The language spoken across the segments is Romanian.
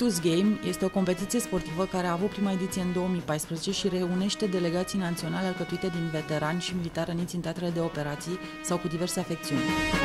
Invictus Game este o competiție sportivă care a avut prima ediție în 2014 și reunește delegații naționale alcătuite din veterani și militari răniți în teatrele de operații sau cu diverse afecțiuni.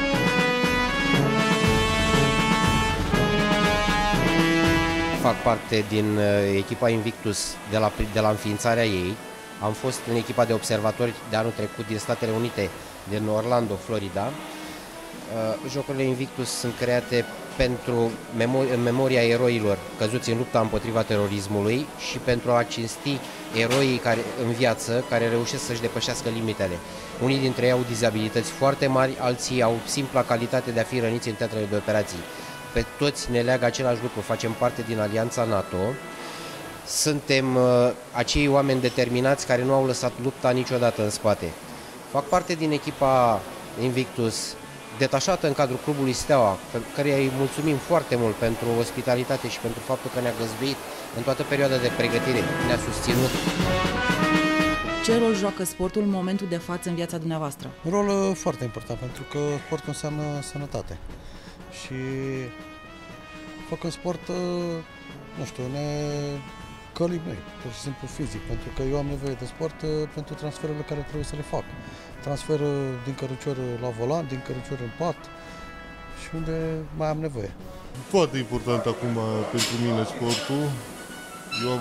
Fac parte din echipa Invictus de la înființarea ei. Am fost în echipa de observatori de anul trecut din Statele Unite, din Orlando, Florida. Jocurile Invictus sunt create în memoria eroilor căzuți în lupta împotriva terorismului și pentru a cinsti eroii în viață care reușesc să-și depășească limitele. Unii dintre ei au dizabilități foarte mari, alții au simpla calitate de a fi răniți în teatrele de operații. Pe toți ne leagă același lucru, facem parte din Alianța NATO. Suntem acei oameni determinați care nu au lăsat lupta niciodată în spate. Fac parte din echipa Invictus, detașată în cadrul clubului Steaua, pe care îi mulțumim foarte mult pentru ospitalitate și pentru faptul că ne-a găzduit în toată perioada de pregătire, ne-a susținut. Ce rol joacă sportul în momentul de față în viața dumneavoastră? Un rol foarte important, pentru că sportul înseamnă sănătate. Și făcând sport, nu știu, ne călim noi, pur și simplu fizic, pentru că eu am nevoie de sport pentru transferurile care trebuie să le fac. Transfer din cărucior la volan, din cărucior în pat și unde mai am nevoie. Foarte important acum pentru mine sportul. Eu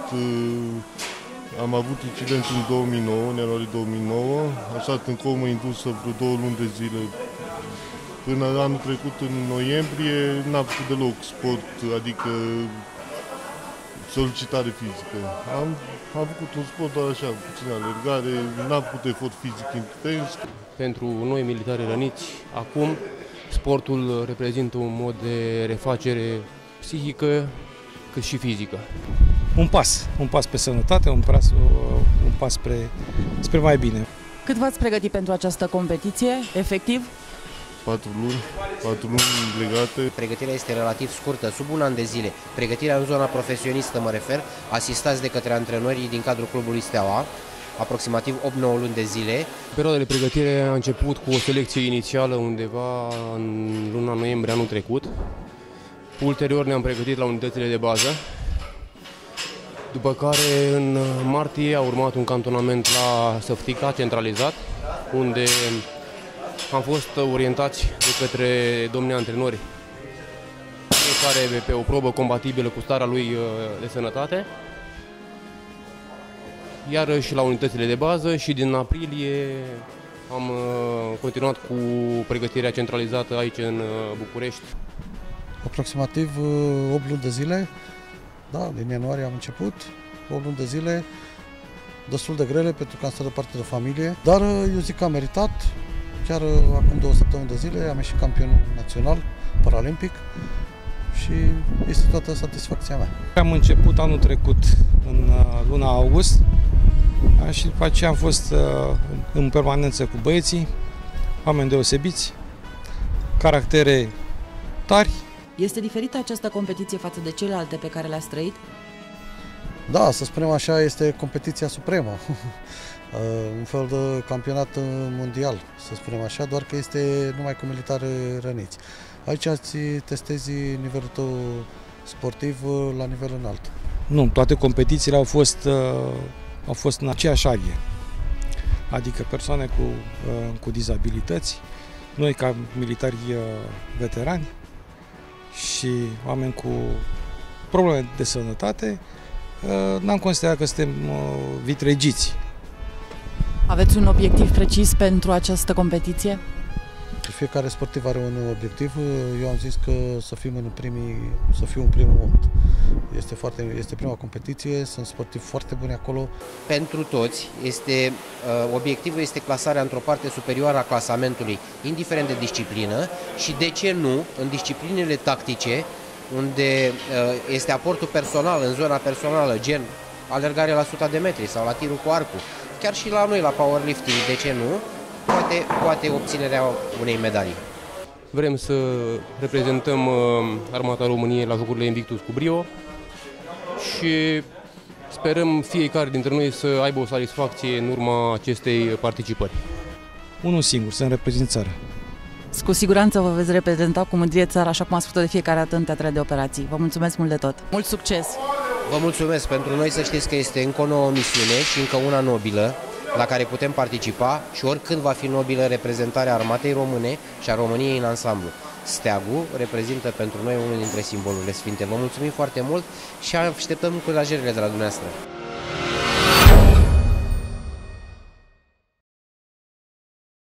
am avut incident în 2009, în ianuarie 2009, am stat în comă indusă vreo 2 luni de zile. Până anul trecut, în noiembrie, n-am făcut deloc sport, adică solicitare fizică. Am făcut un sport doar așa, puțin alergare, n-am făcut efort fizic intens. Pentru noi militari răniți, acum sportul reprezintă un mod de refacere psihică cât și fizică. Un pas pe sănătate, un pas spre mai bine. Cât v-ați pregătit pentru această competiție, efectiv? 4 luni legate. Pregătirea este relativ scurtă, sub un an de zile. Pregătirea în zona profesionistă, mă refer, asistați de către antrenorii din cadrul clubului Steaua, aproximativ 8-9 luni de zile. Perioada de pregătire a început cu o selecție inițială undeva în luna noiembrie anul trecut. Ulterior ne-am pregătit la unitățile de bază, după care în martie a urmat un cantonament la Săftica, centralizat, unde am fost orientați de către domnii antrenori, fiecare pe o probă compatibilă cu starea lui de sănătate, iar și la unitățile de bază, și din aprilie am continuat cu pregătirea centralizată aici în București. Aproximativ 8 luni de zile, da, din ianuarie am început, 8 luni de zile, destul de grele pentru că am stat departe de familie, dar eu zic că am meritat. Chiar acum 2 săptămâni de zile am ieșit campion național, paralimpic și este toată satisfacția mea. Am început anul trecut în luna august și după aceea am fost în permanență cu băieții, oameni deosebiți, caractere tari. Este diferită această competiție față de celelalte pe care le-ați trăit? Da, să spunem așa, este competiția supremă. Un fel de campionat mondial, să spunem așa, doar că este numai cu militari răniți. Aici îți testezi nivelul tău sportiv la nivel înalt. Nu, toate competițiile au fost în aceeași arie, adică persoane cu dizabilități, noi ca militari veterani și oameni cu probleme de sănătate, n-am considerat că suntem vitregiți. Aveți un obiectiv precis pentru această competiție? Fiecare sportiv are un obiectiv. Eu am zis că să fiu în primul 8. Este prima competiție, sunt sportivi foarte buni acolo. Pentru toți, obiectivul este clasarea într-o parte superioară a clasamentului, indiferent de disciplină și, de ce nu, în disciplinele tactice, unde este aportul personal, în zona personală, gen alergare la 100 de metri sau la tirul cu arcul. Chiar și la noi, la powerlifting, de ce nu, poate obținerea unei medalii. Vrem să reprezentăm Armata României la Jocurile Invictus cu brio și sperăm fiecare dintre noi să aibă o satisfacție în urma acestei participări. Unul singur, să-mi reprezint țara. Cu siguranță vă veți reprezenta cu mândrie țara, așa cum ați făcut de fiecare dată în teatrele de operații. Vă mulțumesc mult de tot! Mult succes! Vă mulțumesc! Pentru noi să știți că este încă o nouă misiune și încă una nobilă la care putem participa și oricând va fi nobilă reprezentarea armatei române și a României în ansamblu. Steagul reprezintă pentru noi unul dintre simbolurile sfinte. Vă mulțumim foarte mult și așteptăm încurajările de la dumneavoastră.